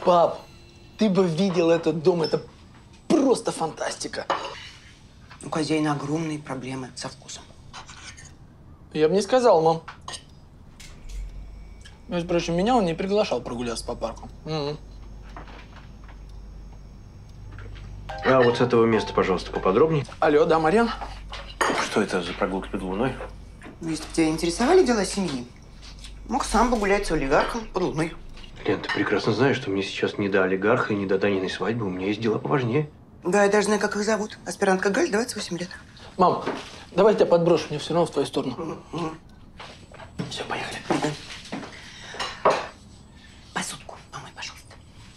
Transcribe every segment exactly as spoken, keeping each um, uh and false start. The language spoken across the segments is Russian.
Пап, ты бы видел этот дом, это просто фантастика. У хозяина огромные проблемы со вкусом. Я бы не сказал, мам. Между прочим, меня он не приглашал прогуляться по парку. Угу. А вот с этого места, пожалуйста, поподробнее. Алло, да, Марьян? Что это за прогулки под луной? Ну, если бы тебя интересовали дела семьи, мог сам погулять с олигархом под луной. Лен, ты прекрасно знаешь, что мне сейчас не до олигарха и не до Таниной свадьбы. У меня есть дела поважнее. Да, я даже знаю, как их зовут. Аспирантка Галь, двадцать восемь лет. Мам, давай я тебя подброшу, мне все равно в твою сторону. Угу. Все, поехали. Да. Посудку помой, пожалуйста.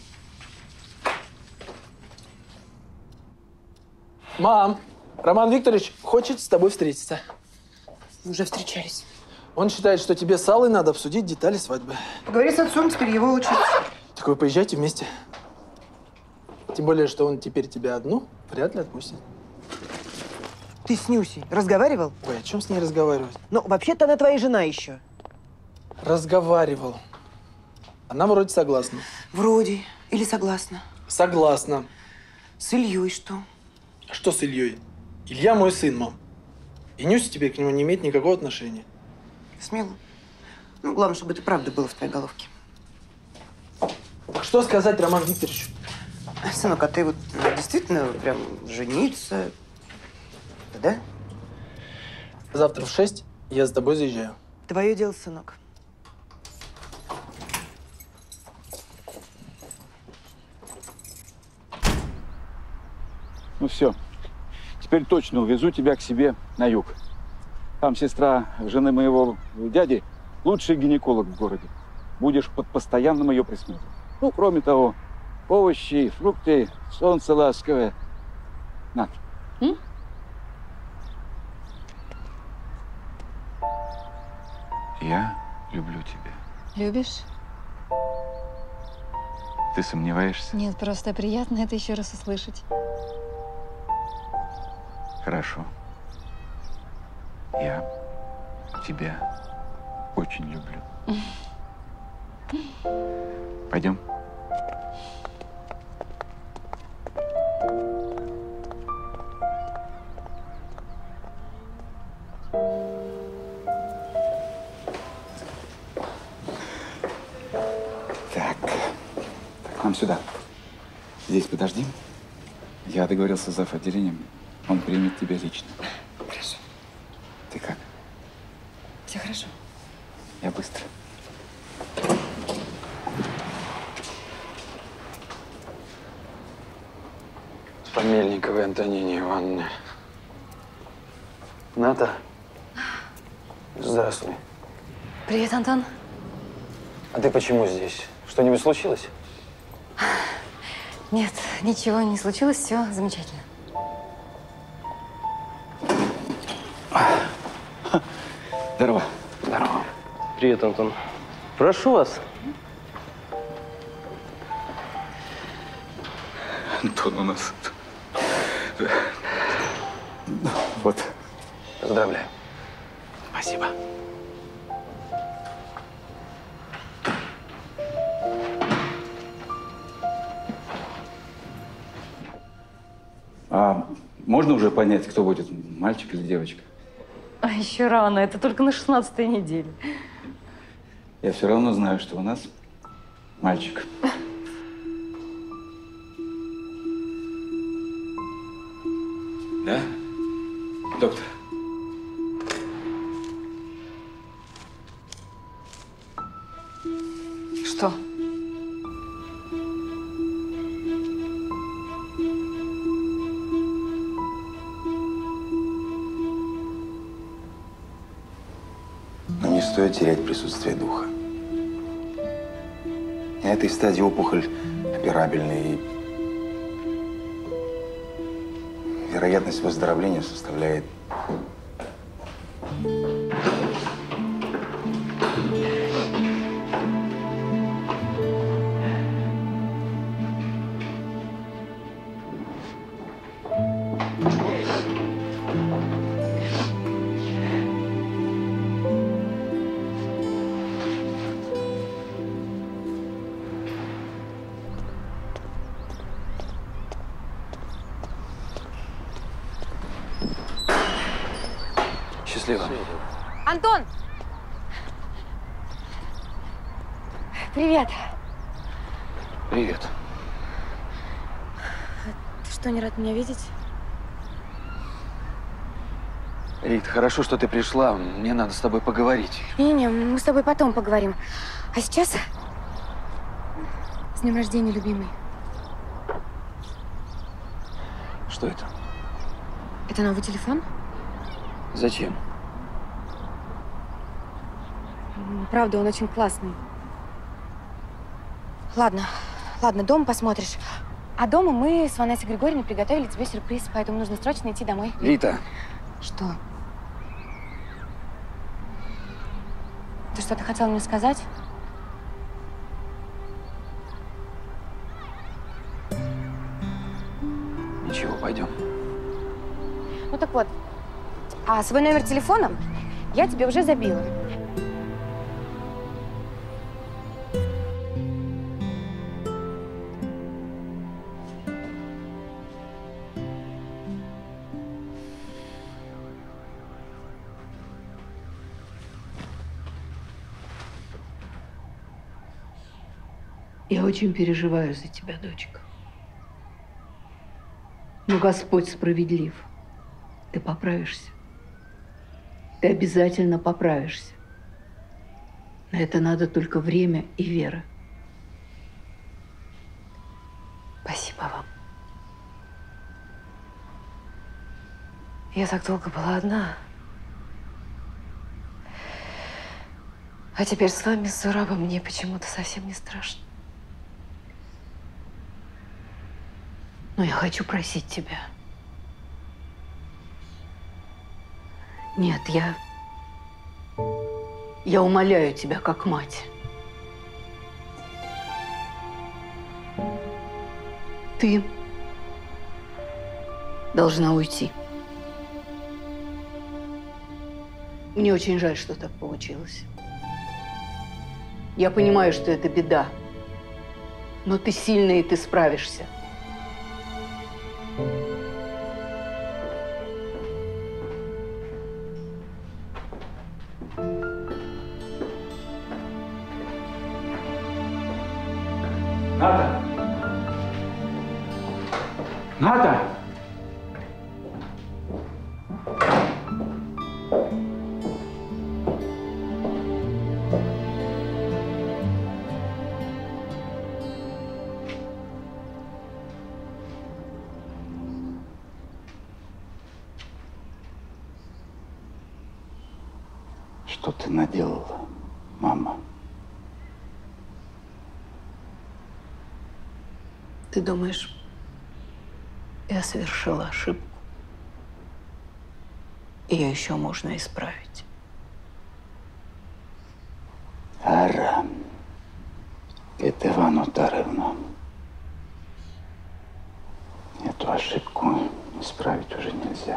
Мам, Роман Викторович хочет с тобой встретиться. Уже встречались. Он считает, что тебе с Аллой надо обсудить детали свадьбы. Поговори с отцом, теперь его очередь. Так вы поезжайте вместе. Тем более, что он теперь тебя одну вряд ли отпустит. Ты с Нюсей разговаривал? Ой, о чем с ней разговаривать? Ну, вообще-то она твоя жена еще. Разговаривал. Она вроде согласна. Вроде. Или согласна. Согласна. С Ильей что? Что с Ильей? Илья мой сын, мам. И Нюся теперь к нему не имеет никакого отношения. Смело. Ну, главное, чтобы это правда было в твоей головке. Что сказать Роману Викторовичу? Сынок, а ты вот действительно прям жениться, да? Завтра в шесть я за тобой заезжаю. Твое дело, сынок. Ну все, теперь точно увезу тебя к себе на юг. Там сестра жены моего дяди лучший гинеколог в городе. Будешь под постоянным ее присмотром. Ну, кроме того, овощи, фрукты, солнце ласковое. На. М? Я люблю тебя. Любишь? Ты сомневаешься? Нет, просто приятно это еще раз услышать. Хорошо. Я тебя очень люблю. Пойдем. Так. Так, нам сюда. Здесь подожди. Я договорился с зав. Отделением. Он примет тебя лично. Хорошо. Ты как? Все хорошо. Я быстро. Помельниковой Антонине Ивановне. Ната. Здравствуй. Привет, Антон. А ты почему здесь? Что-нибудь случилось? Нет, ничего не случилось, все замечательно. Здорово. Здорово. Привет, Антон. Прошу вас. Антон у нас. Вот. Поздравляю. Спасибо. А можно уже понять, кто будет, мальчик или девочка? А еще рано, это только на шестнадцатой неделе. Я все равно знаю, что у нас мальчик. Да? Доктор? Что? Но не стоит терять присутствие духа. На этой стадии опухоль операбельная, и вероятность выздоровления составляет Счастливо. Антон! Привет. Привет. Ты что, не рад меня видеть? Рит, хорошо, что ты пришла. Мне надо с тобой поговорить. Не-не, мы с тобой потом поговорим. А сейчас… С днем рождения, любимый. Что это? Это новый телефон? Зачем? Правда, он очень классный. Ладно, ладно, дома посмотришь. А дома мы с Ванессой Григорьевной приготовили тебе сюрприз, поэтому нужно срочно идти домой. Рита. Что? Ты что-то хотела мне сказать? Ничего, пойдем. Ну так вот, а свой номер телефона я тебе уже забила. Я очень переживаю за тебя, дочка. Но Господь справедлив. Ты поправишься. Ты обязательно поправишься. На это надо только время и вера. Спасибо вам. Я так долго была одна. А теперь с вами, с Зурабом, мне почему-то совсем не страшно. Но я хочу просить тебя. Нет, я… Я умоляю тебя, как мать. Ты должна уйти. Мне очень жаль, что так получилось. Я понимаю, что это беда. Но ты сильная, и ты справишься. Ната! Ната! Что ты наделала, мама? Ты думаешь, я совершила ошибку? Ее еще можно исправить. Ара, это Иван Таровна. Эту ошибку исправить уже нельзя.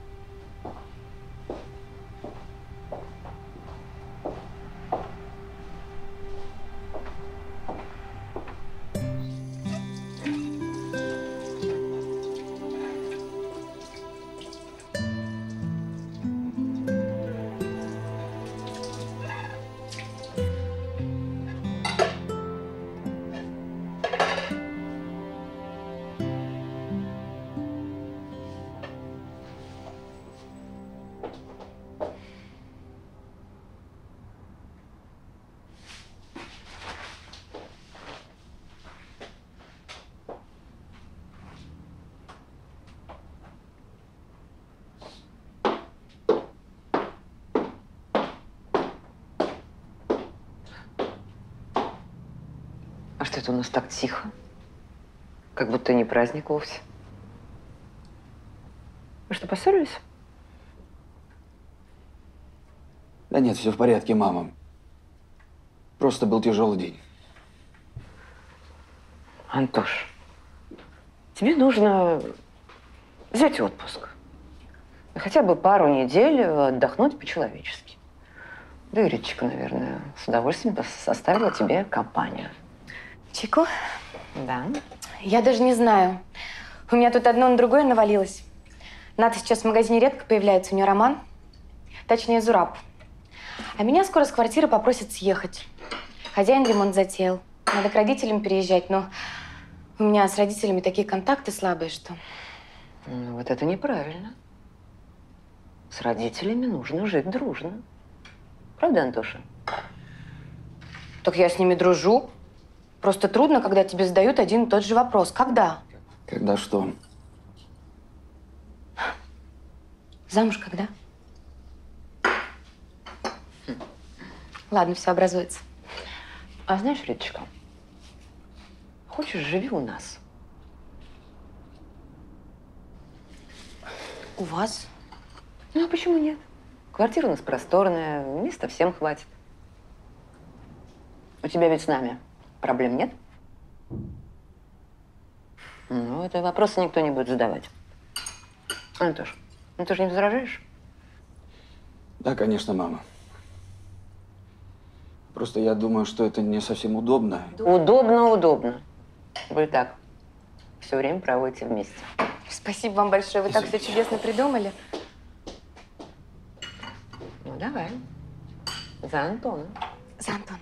А что это у нас так тихо? Как будто не праздник вовсе. Вы что, поссорились? Да нет, все в порядке, мама. Просто был тяжелый день. Антош, тебе нужно взять отпуск. Хотя бы пару недель отдохнуть по-человечески. Да и Риточка, наверное, с удовольствием составила тебе компанию. Чайку? Да. Я даже не знаю. У меня тут одно на другое навалилось. Ната сейчас в магазине редко появляется, у нее роман. Точнее, Зураб. А меня скоро с квартиры попросят съехать. Хозяин ремонт затеял. Надо к родителям переезжать, но у меня с родителями такие контакты слабые, что… Ну, вот это неправильно. С родителями нужно жить дружно. Правда, Антоша? Так я с ними дружу. Просто трудно, когда тебе задают один и тот же вопрос. Когда? Когда что? Замуж когда? Хм. Ладно, все образуется. А знаешь, Риточка, хочешь, живи у нас. У вас? Ну, а почему нет? Квартира у нас просторная, места всем хватит. У тебя ведь с нами проблем нет? Ну, это вопросы никто не будет задавать. Антош, ну ты же не возражаешь? Да, конечно, мама. Просто я думаю, что это не совсем удобно. Удобно, удобно. Вы так все время проводите вместе. Спасибо вам большое. Вы так все чудесно придумали. Ну, давай. За Антона. За Антоном.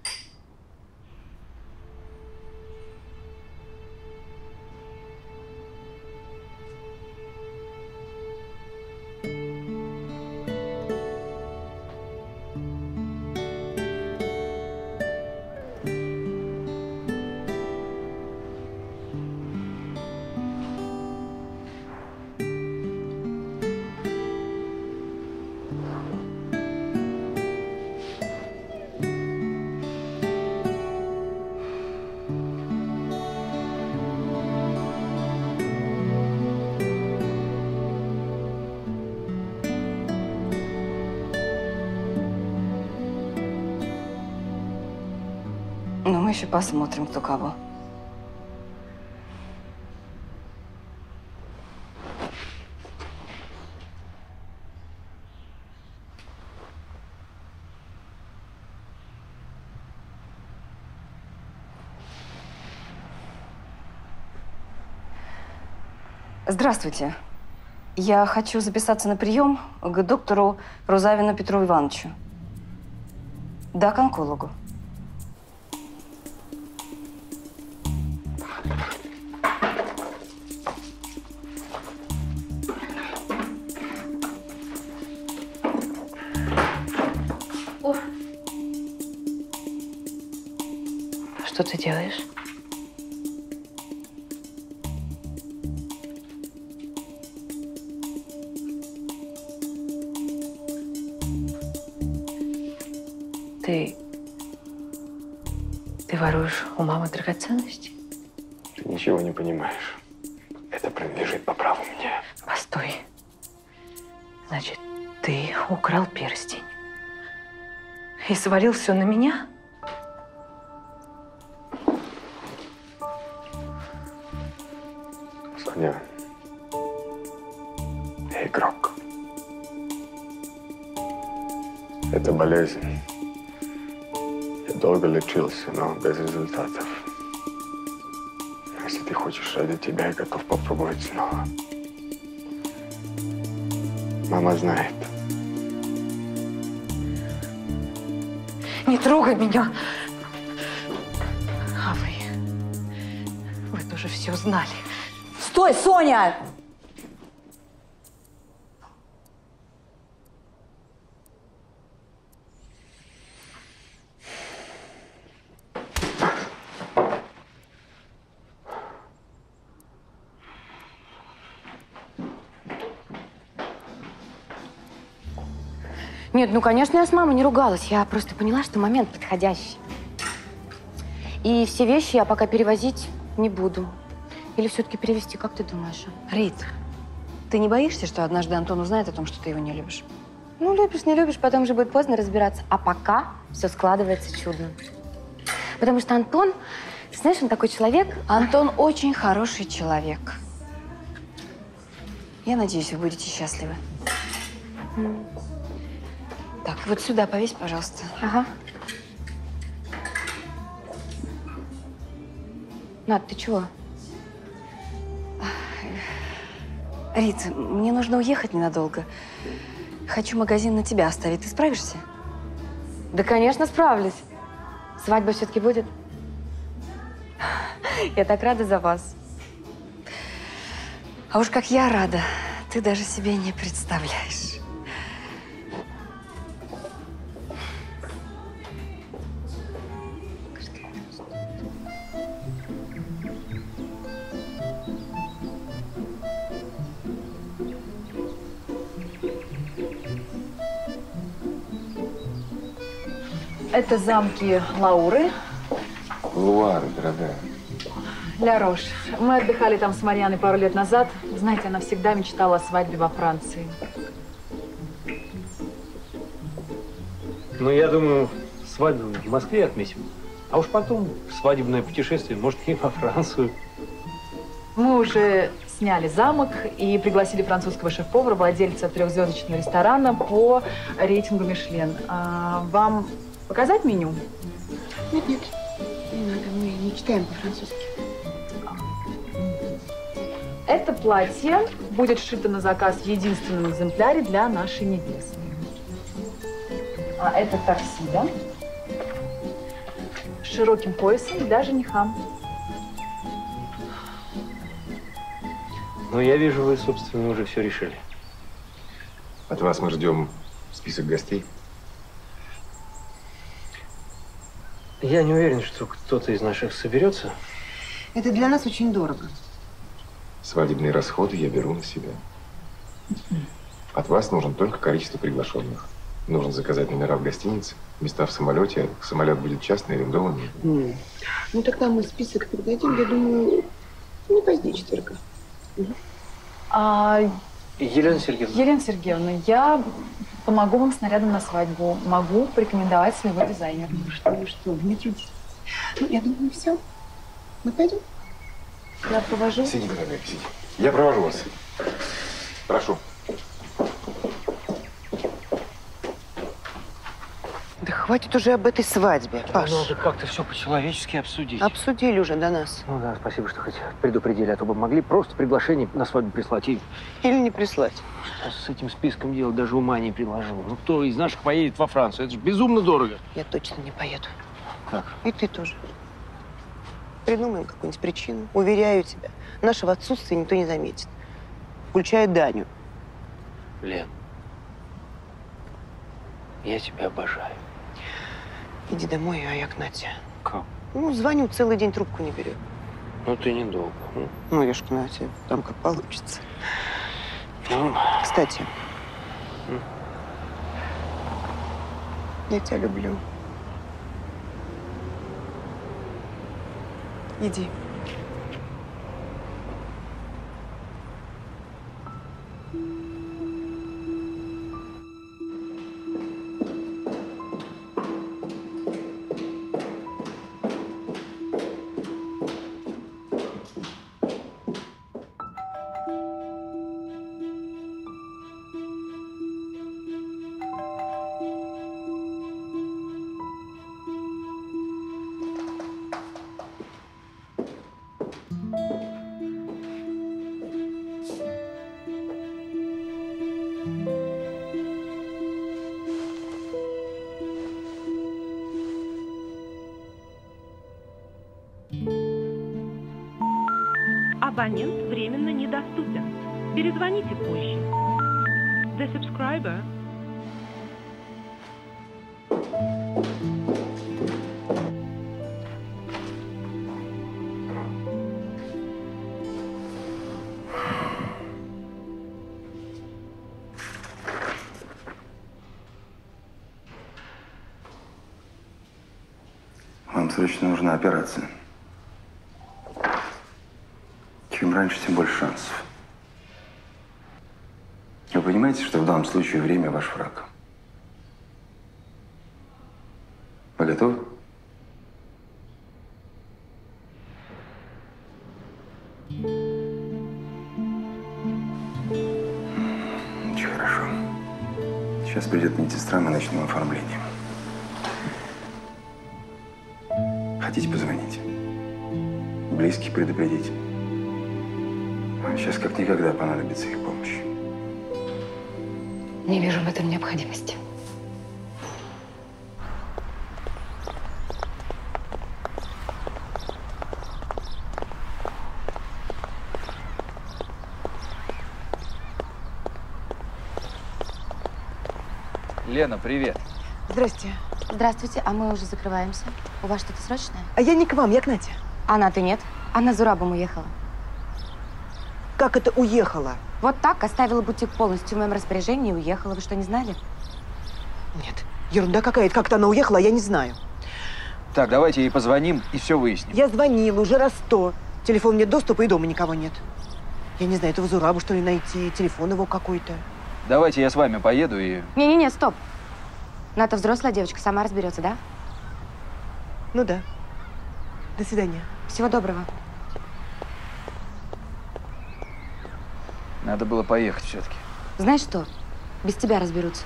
Ну, мы еще посмотрим, кто кого. Здравствуйте. Я хочу записаться на прием к доктору Рузавину Петру Ивановичу. Да, к онкологу. Что ты делаешь? Ты… Ты воруешь у мамы драгоценности? Ты ничего не понимаешь. Это принадлежит по праву мне. Постой. Значит, ты украл перстень и свалил все на меня? Соня, я игрок. Это болезнь. Я долго лечился, но без результатов. Если ты хочешь ради тебя, я готов попробовать снова. Мама знает. Не трогай меня! А вы… Вы тоже все знали. Стой, Соня! Нет, ну, конечно, я с мамой не ругалась. Я просто поняла, что момент подходящий. И все вещи я пока перевозить не буду. Или все-таки перевезти, как ты думаешь? Рит, ты не боишься, что однажды Антон узнает о том, что ты его не любишь? Ну, любишь, не любишь, потом же будет поздно разбираться. А пока все складывается чудно. Потому что Антон, ты знаешь, он такой человек… Антон очень хороший человек. Я надеюсь, вы будете счастливы. Mm. Так, вот сюда повесь, пожалуйста. Ага. Над, ты чего? Рит, мне нужно уехать ненадолго. Хочу магазин на тебя оставить. Ты справишься? Да, конечно, справлюсь. Свадьба все-таки будет? Я так рада за вас. А уж как я рада. Ты даже себе не представляешь. Это замки Лауры. Луары, дорогая. Ля Рош. Мы отдыхали там с Марьяной пару лет назад. Знаете, она всегда мечтала о свадьбе во Франции. Ну, я думаю, свадьбу в Москве отметим. А уж потом свадебное путешествие, может, и во Францию. Мы уже сняли замок и пригласили французского шеф-повара, владельца трехзвездочного ресторана по рейтингу Мишлен. А, вам показать меню? Нет, нет, не надо, мы не читаем по-французски. Это платье будет сшито на заказ в единственном экземпляре для нашей невесты. А это таксидо с широким поясом для жениха. Ну, я вижу, вы, собственно, уже все решили. От вас мы ждем список гостей. Я не уверен, что кто-то из наших соберется. Это для нас очень дорого. Свадебные расходы я беру на себя. От вас нужно только количество приглашенных. Нужно заказать номера в гостинице, места в самолете. Самолет будет частный, арендованный. Mm. Ну, тогда мы список передадим, я думаю, не позднее четверга. Угу. А, Елена Сергеевна. Елена Сергеевна, я помогу вам с нарядом на свадьбу. Могу порекомендовать своего дизайнера. Ну что, ну что, не трудитесь. Ну, я думаю, все. Мы пойдем? Я провожу. Сиди, дорогая, сиди. Я провожу вас. Прошу. Да хватит уже об этой свадьбе, Паш. Надо как-то все по-человечески обсудить. Обсудили уже до нас. Ну да, спасибо, что хоть предупредили, а то бы могли просто приглашение на свадьбу прислать. И... Или не прислать. Что с этим списком делать, даже ума не приложил. Ну кто из наших поедет во Францию? Это же безумно дорого. Я точно не поеду. Как? И ты тоже. Придумаем какую-нибудь причину. Уверяю тебя, нашего отсутствия никто не заметит. Включая Даню. Лен, я тебя обожаю. Иди домой, а я к Нате. Как? Ну, звоню, целый день трубку не берет. Ну, ты недолго. Ну, ну я ж к Нате. Там как получится. Ну. Кстати. М? Я тебя люблю. Иди. Абонент временно недоступен. Перезвоните позже. The subscriber. Вам срочно нужна операция. Чем раньше, тем больше шансов. Вы понимаете, что в данном случае время ваш враг? Вы готовы? Очень хорошо. Сейчас придет медсестра, мы начнем оформление. Хотите позвонить? Близких предупредить? Сейчас как никогда понадобится их помощь. Не вижу в этом необходимости. Лена, привет. Здрасте. Здравствуйте, а мы уже закрываемся. У вас что-то срочное? А я не к вам, я к Нате. А Наты нет. Она с Зурабом уехала. Как это уехала? Вот так, оставила бутик полностью в моем распоряжении и уехала. Вы что, не знали? Нет, ерунда какая-то. Как-то она уехала, а я не знаю. Так, давайте ей позвоним и все выясним. Я звонила уже раз сто. Телефон нет доступа, и дома никого нет. Я не знаю, этого Зурабу, что ли, найти. Телефон его какой-то. Давайте я с вами поеду и… Не-не-не, стоп. Ната взрослая девочка, сама разберется, да? Ну да. До свидания. Всего доброго. Надо было поехать все-таки. Знаешь что? Без тебя разберутся.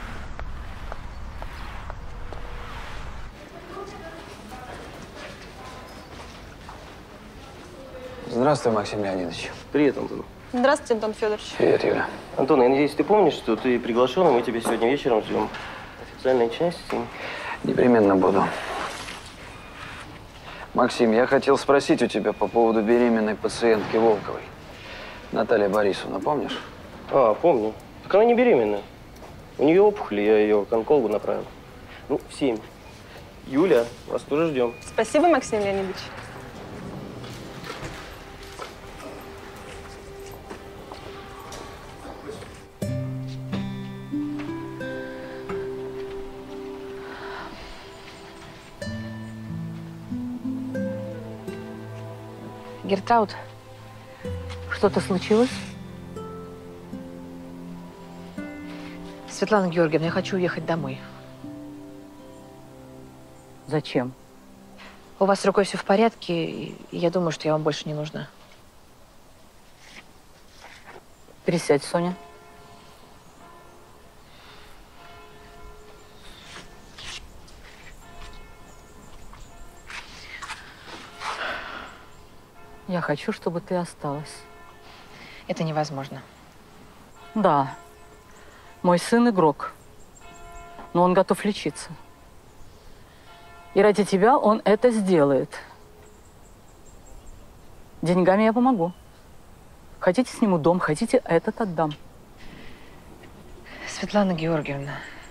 Здравствуй, Максим Леонидович. Привет, Антон. Здравствуйте, Антон Федорович. Привет, Юля. Антон, я надеюсь, ты помнишь, что ты приглашен, и мы тебя сегодня вечером ждем. Официальной части. Непременно буду. Максим, я хотел спросить у тебя по поводу беременной пациентки Волковой. Наталья Борисовна, помнишь? А, помню. Так она не беременная. У нее опухоль, я ее к онкологу направил. Ну, в семь. Юля, вас тоже ждем. Спасибо, Максим Леонидович. Гертраут, что-то случилось? Светлана Георгиевна, я хочу уехать домой. Зачем? У вас с рукой все в порядке, и я думаю, что я вам больше не нужна. Присядь, Соня. Я хочу, чтобы ты осталась. Это невозможно. Да. Мой сын игрок. Но он готов лечиться. И ради тебя он это сделает. Деньгами я помогу. Хотите, сниму дом, хотите, этот отдам. Светлана Георгиевна,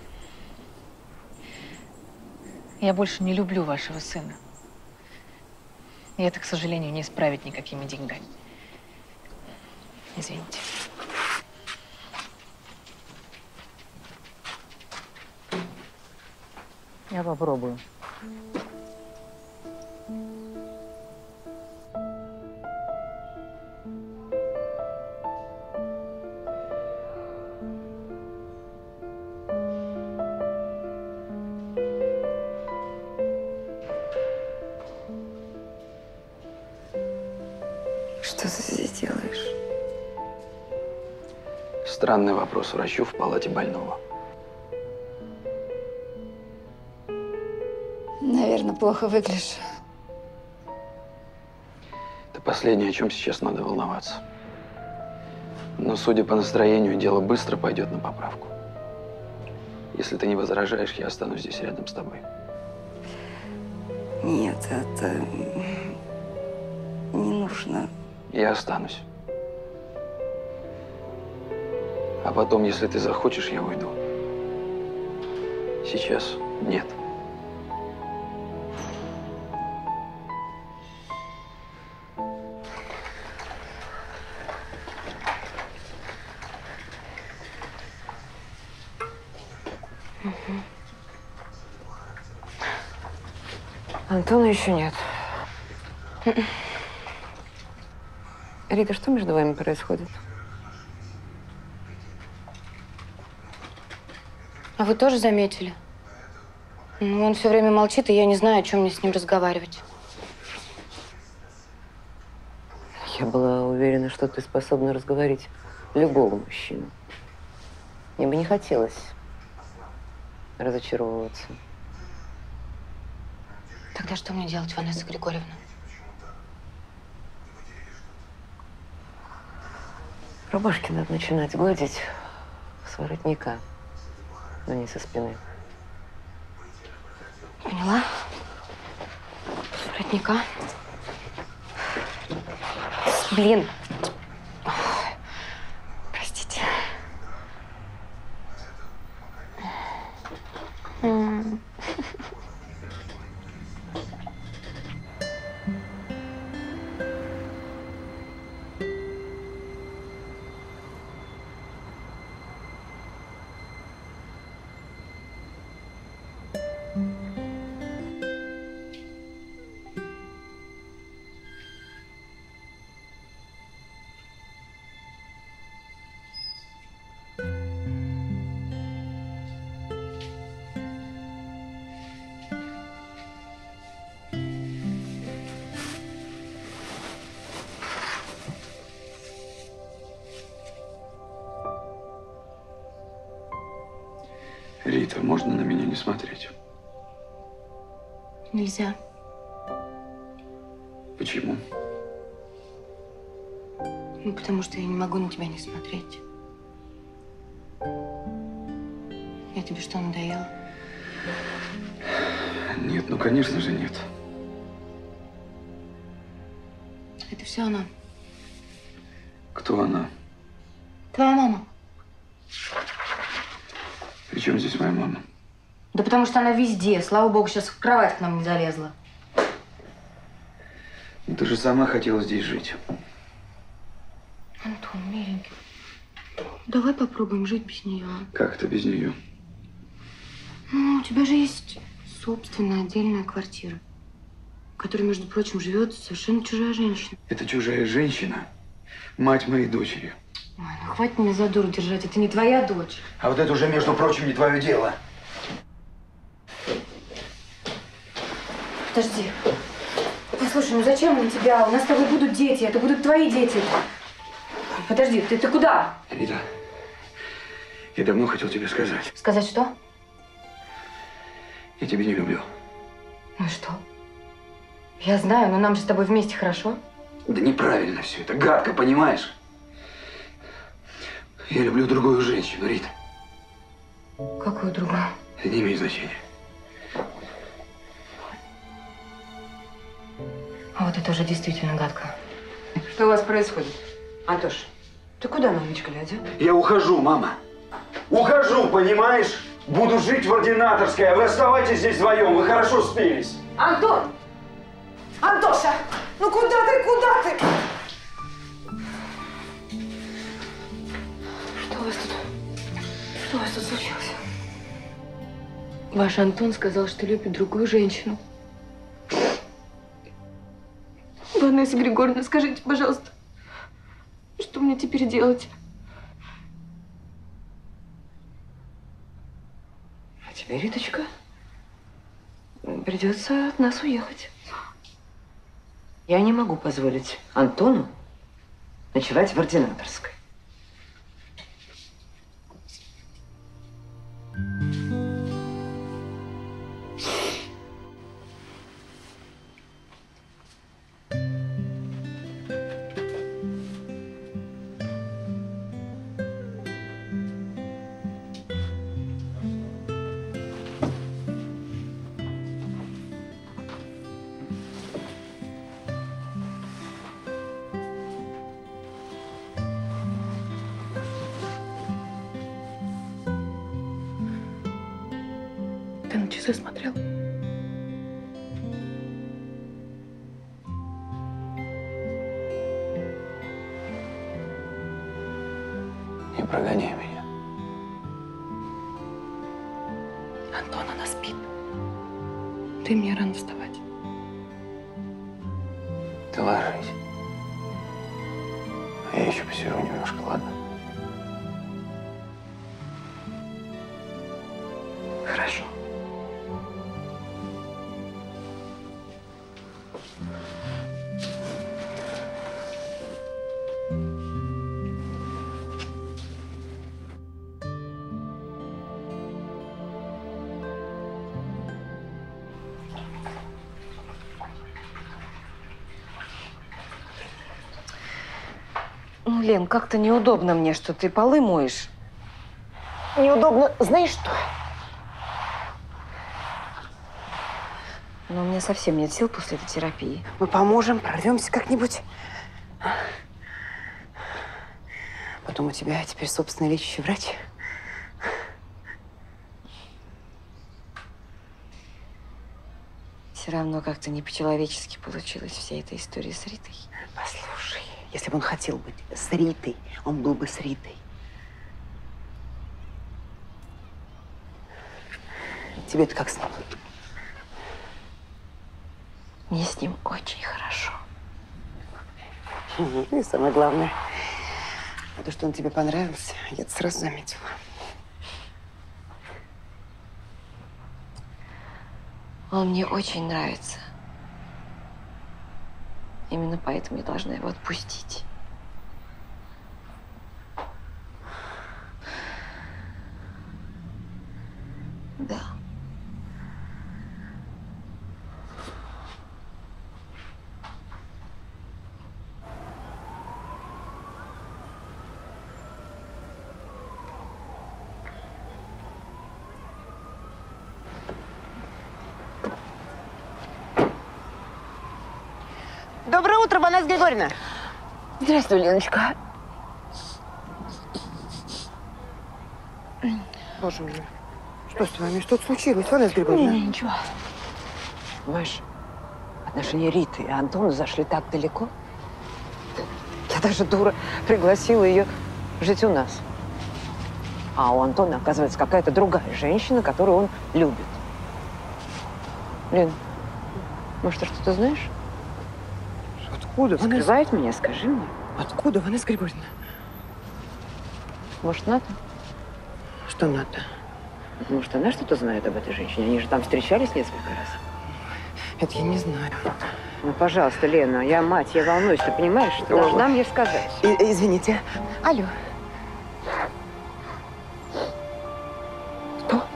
я больше не люблю вашего сына. И это, к сожалению, не исправить никакими деньгами. Извините. Я попробую. Что ты здесь делаешь? Странный вопрос врачу в палате больного. Наверное, плохо выглядишь. Это последнее, о чем сейчас надо волноваться. Но, судя по настроению, дело быстро пойдет на поправку. Если ты не возражаешь, я останусь здесь рядом с тобой. Нет, это не нужно. Я останусь. А потом, если ты захочешь, я уйду. Сейчас нет. Антона еще нет. Рита, что между вами происходит? А вы тоже заметили? Ну, он все время молчит, и я не знаю, о чем мне с ним разговаривать. Я была уверена, что ты способна разговорить любого мужчину. Мне бы не хотелось разочаровываться. Тогда что мне делать, Ванесса Григорьевна? Рубашки надо начинать гладить С воротника, но не со спины. Поняла? С воротника. Блин. Простите. М. Рита, можно на меня не смотреть? Нельзя. Почему? Ну, потому что я не могу на тебя не смотреть. Я тебе что, надоела? Нет, ну, конечно же, нет. Это все она. Кто она? Твоя мама. При чем здесь моя мама? Да потому что она везде. Слава богу, сейчас в кровать к нам не залезла. Ну, ты же сама хотела здесь жить. Антон, миленький, давай попробуем жить без нее. Как это без нее? Ну, у тебя же есть собственная отдельная квартира, в которой, между прочим, живет совершенно чужая женщина. Это чужая женщина, мать моей дочери. Ой, ну хватит меня за дуру держать, это не твоя дочь. А вот это уже, между прочим, не твое дело. Подожди. Послушай, ну зачем он тебя? У нас с тобой будут дети, это будут твои дети. Подожди, ты, ты куда? Рита, я давно хотел тебе сказать. Сказать что? Я тебя не люблю. Ну и что? Я знаю, но нам же с тобой вместе хорошо. Да неправильно все это, гадко, понимаешь? Я люблю другую женщину, Рита. Какую другую? Это не имеет значения. А вот это уже действительно гадко. Что у вас происходит? Антош, ты куда на ночь глядя? Я ухожу, мама. Ухожу, понимаешь? Буду жить в ординаторской, а вы оставайтесь здесь вдвоем. Вы хорошо спелись. Антон! Антоша! Ну куда ты, куда ты? Что у вас тут? Что у вас тут случилось? Ваш Антон сказал, что любит другую женщину. Ванесса Григорьевна, скажите, пожалуйста, что мне теперь делать? А тебе, Риточка, придется от нас уехать. Я не могу позволить Антону ночевать в ординаторской. Ты на часы смотрел? Не прогоняй меня. Антон, она спит. Ты мне рано вставать. Ты ложись. А я еще посижу немножко, ладно? Хорошо. Ну, Лен, как-то неудобно мне, что ты полы моешь. неудобно. Знаешь что? Но у меня совсем нет сил после этой терапии. Мы поможем, прорвемся как-нибудь. Потом у тебя теперь собственный лечащий врач. Все равно как-то не по-человечески получилась вся эта история с Ритой. Послушай, если бы он хотел быть с Ритой, он был бы с Ритой. Тебе-то как с ним? Мне с ним очень хорошо. И самое главное, то, что он тебе понравился, я это сразу заметила. Он мне очень нравится. Именно поэтому я должна его отпустить. Да. Доброе утро, Ванесса Григорьевна. Здравствуй, Леночка. Боже мой, что с вами? Что-то случилось, Ванесса Григорьевна? Не, ничего. Понимаешь, отношения Риты и Антона зашли так далеко. Я даже, дура, пригласила ее жить у нас. А у Антона, оказывается, какая-то другая женщина, которую он любит. Лен, может, ты что-то знаешь? Откуда? Скрывает меня, скажи мне. Откуда, Ванесса Григорьевна? Может, Ната? Что Ната? Может, она что-то знает об этой женщине? Они же там встречались несколько раз. Это я не знаю. Ну, пожалуйста, Лена, я мать, я волнуюсь, ты понимаешь? Ты Ой. должна мне сказать. И- извините. Алло. Кто?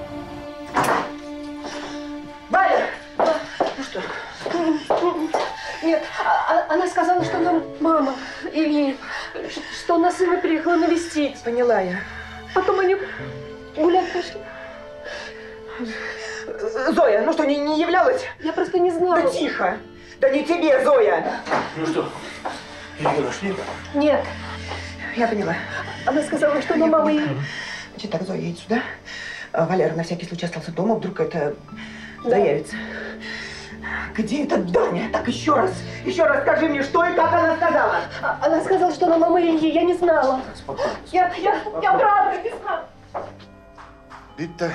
Валя! Ну что? Нет, а- а- она сказала, что она мама Ильи, что она сына приехала навестить. Поняла я. Потом они гулять пошли. Зоя, ну что, не, не являлась? Я просто не знала. Да тихо! Да не тебе, Зоя! Ну что, ее нашли? Нет. Я поняла. Она сказала, что она мама Ильи. Значит так, Зоя, едет сюда. А Валера на всякий случай остался дома, вдруг это заявится. Где этот Даня? Так еще раз, еще раз скажи мне, что и как она сказала. А- Она сказала, что она мама Ильи. Я не знала. Я, я, я правда не знала. Рита.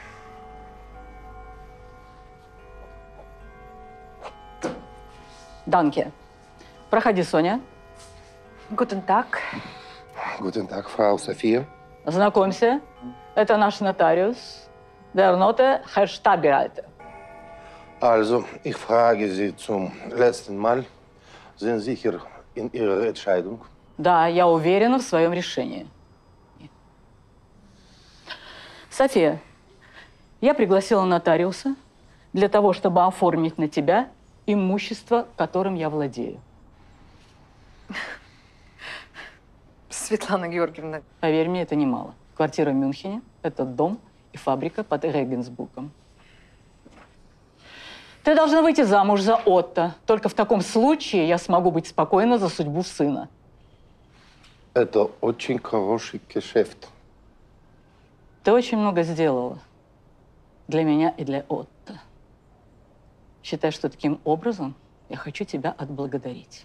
Данке. Проходи, Соня. Гутен так. Guten Tag, Frau Sophia. Знакомься. Это наш нотариус. Der Note Herr Stadtbereiter. Also, ich frage Sie zum letzten Mal. Sind Sie sicher in Ihrer Entscheidung? Да, я уверена в своем решении. София, я пригласила нотариуса для того, чтобы оформить на тебя имущество, которым я владею. Светлана Георгиевна. Поверь мне, это немало. Квартира в Мюнхене, это дом и фабрика под Регенсбургом. Ты должна выйти замуж за Отто. Только в таком случае я смогу быть спокойна за судьбу сына. Это очень хороший Geschäft. Ты очень много сделала для меня и для Отто. Считай, что таким образом я хочу тебя отблагодарить.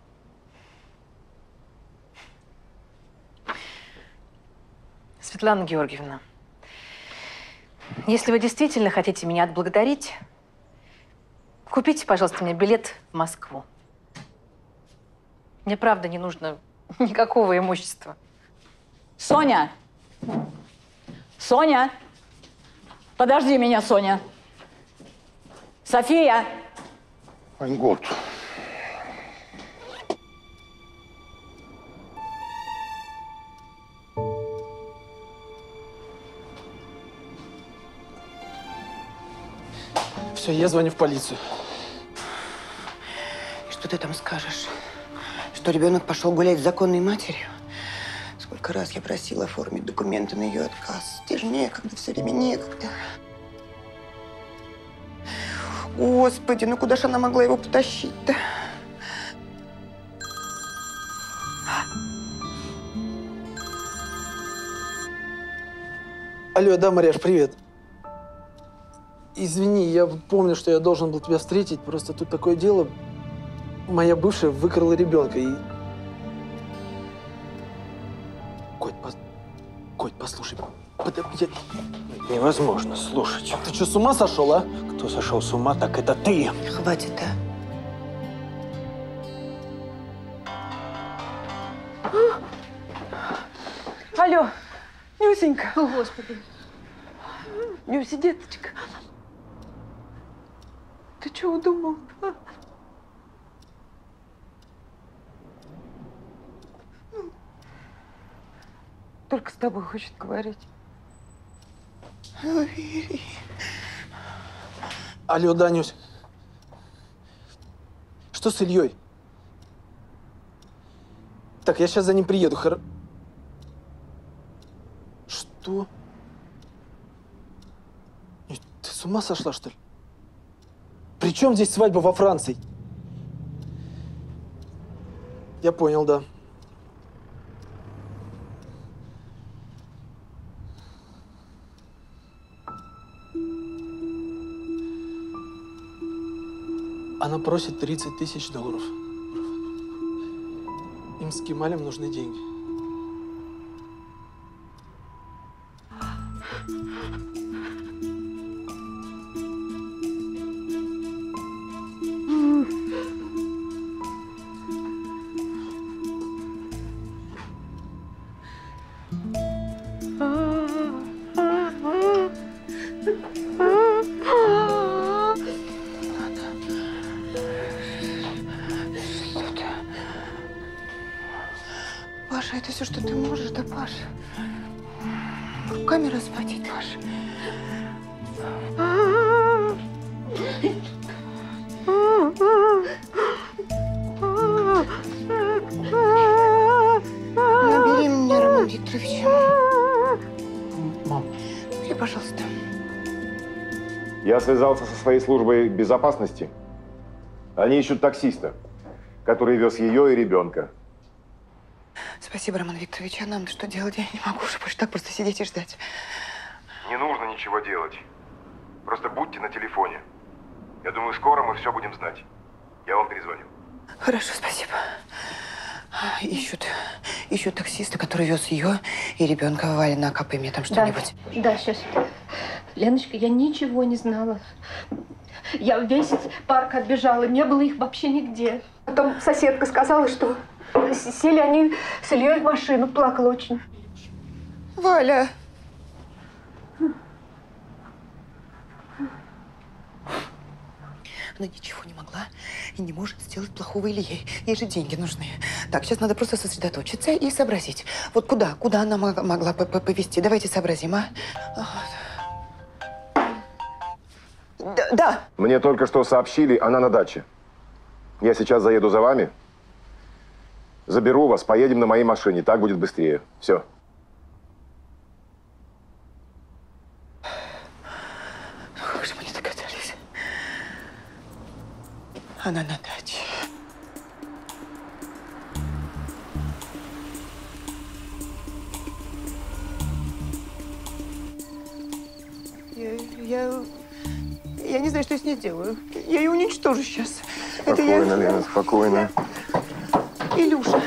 Светлана Георгиевна, если вы действительно хотите меня отблагодарить, купите, пожалуйста, мне билет в Москву. Мне правда не нужно никакого имущества. Соня! Соня! Подожди меня, Соня! София! Mein Gott. Все, я звоню в полицию. Что ты там скажешь? Что ребенок пошел гулять с законной матерью? Сколько Сколько раз я просила оформить документы на ее отказ. Тебе же некогда, все время некогда. Господи, ну куда же она могла его потащить-то? Алло, да, Марьяш, привет. Извини, я помню, что я должен был тебя встретить, просто тут такое дело. Моя бывшая выкрала ребенка и... Коть, пос... Коть, послушай. Под... Я... Невозможно слушать. Ты что, с ума сошел, а? Кто сошел с ума, так это ты. Хватит, а? Алло, Нюсенька. О, Господи. Нюся, деточка. Ты чего удумал? Только с тобой хочет говорить. Алло, Данюсь. Что с Ильей? Так, я сейчас за ним приеду. Хор... Что? Ты с ума сошла, что ли? При чем здесь свадьба во Франции? Я понял, да. Она просит тридцать тысяч долларов. Им с Кемалем нужны деньги. Паша, это все, что ты можешь, да, Паша? Руками разводить, Паша. Набери мне Романа Викторовича. Мам. Или, пожалуйста. Я связался со своей службой безопасности. Они ищут таксиста, который вез ее и ребенка. Спасибо, Роман Викторович. А нам что делать? Я не могу уже больше так просто сидеть и ждать. Не нужно ничего делать. Просто будьте на телефоне. Я думаю, скоро мы все будем знать. Я вам перезвоню. Хорошо, спасибо. Ищут, ищут таксиста, который вез ее и ребенка. Валя, на КП мне там что-нибудь. Да, да, сейчас. Леночка, я ничего не знала. Я весь парк оббежала, не было их вообще нигде. Потом соседка сказала, что сели они с Ильей в машину, плакала очень. Валя! Она ничего не могла и не может сделать плохого Илье. Ей же деньги нужны. Так, сейчас надо просто сосредоточиться и сообразить. Вот куда, куда она могла повезти? Давайте сообразим, а? Да, да. Мне только что сообщили, она на даче. Я сейчас заеду за вами. Заберу вас, поедем на моей машине. Так будет быстрее. Все. Как же мы не догадались? Она на даче. Я, я, я не знаю, что я с ней сделаю. Я ее уничтожу сейчас. Спокойно, я... Лена, спокойно. Илюша.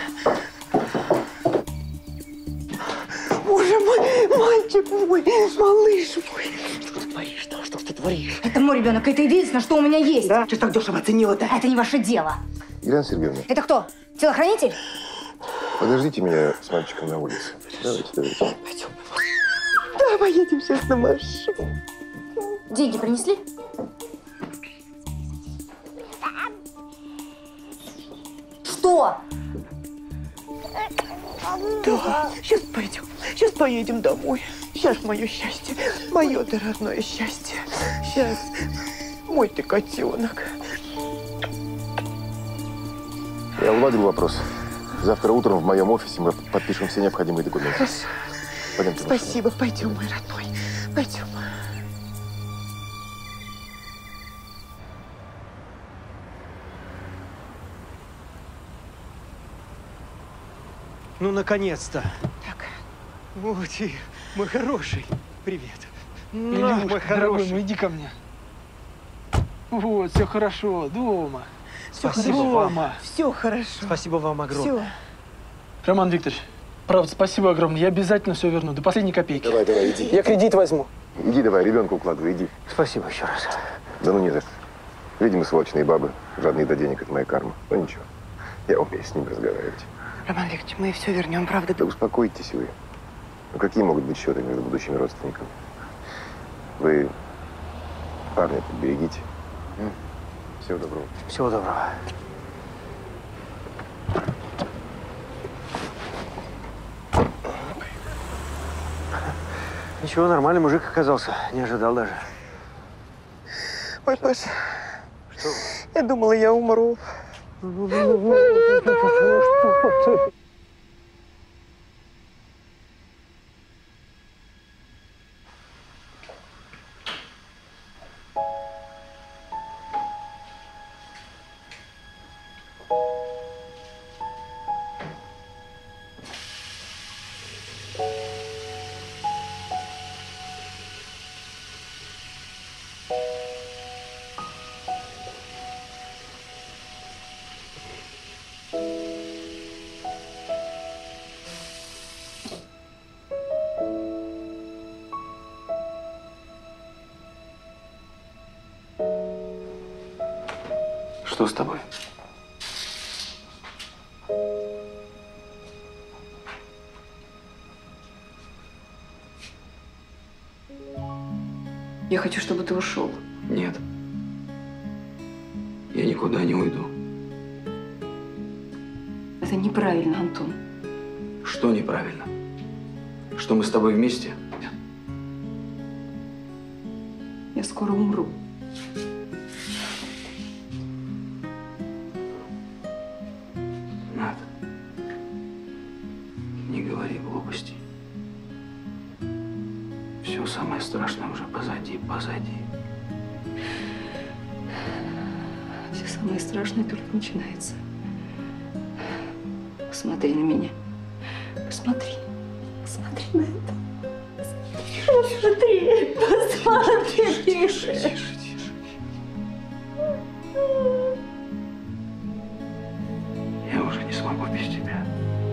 Боже мой, мальчик мой, малыш мой. Что ты творишь, да? Что ты творишь? Это мой ребенок, это единственное, что у меня есть. Да? Что ж так дешево оценила-то? Это не ваше дело. Елена Сергеевна. Это кто? Телохранитель? Подождите меня с мальчиком на улице. Давайте, давайте. Пойдем. Да, поедем сейчас на машину. Деньги принесли? Что? Да, сейчас пойдем. Сейчас поедем домой. Сейчас мое счастье. Мое ты родное счастье. Сейчас. Мой ты котенок. Я уладил вопрос. Завтра утром в моем офисе мы подпишем все необходимые документы. Хорошо. Пойдемте. Спасибо. Пойдем, мой родной. Пойдем. Ну, наконец-то. Так. Вот и мой хороший. Привет. Илюш, мой дорогой, хороший. ну иди ко мне. Вот, все хорошо, дома. Все Спасибо хорошо. вам. Все хорошо. Спасибо вам огромное. Все. Роман Викторович, правда, спасибо огромное. Я обязательно все верну, до последней копейки. Давай, давай, иди. Я кредит возьму. Иди давай, ребенка укладывай, иди. Спасибо еще раз. Да ну не за что. Видимо, сволочные бабы, жадные до денег, это моя карма. Ну ничего, я умею с ними разговаривать. Роман Викторович, мы все вернем, правда? Да успокойтесь вы. Ну какие могут быть счеты между будущими родственниками? Вы парня берегите. Всего доброго. Всего доброго. Ничего, нормальный мужик оказался. Не ожидал даже. Ой, Паша, я думала, я умру. Что с тобой? Я хочу, чтобы ты ушел. Нет. Я никуда не уйду. Это неправильно, Антон. Что неправильно? Что мы с тобой вместе? Я скоро умру. Над. Не говори глупостей. Все самое страшное уже позади, позади. Все самое страшное только начинается. Посмотри на меня. Посмотри. Посмотри на это. Посмотри. Посмотри. Тише, тише, тише. Я уже не смогу без тебя.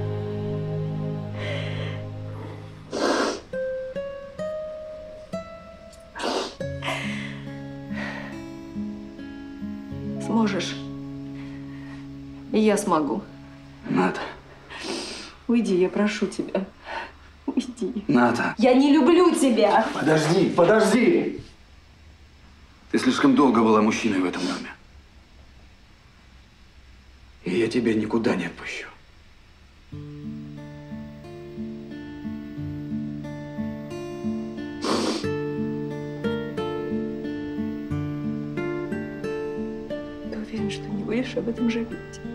Сможешь. И я смогу. Ната. Уйди, я прошу тебя. Уйди. Ната. Я не люблю тебя. Подожди, подожди. Ты слишком долго была мужчиной в этом доме. И я тебя никуда не отпущу. Ты уверен, что не будешь об этом жалеть?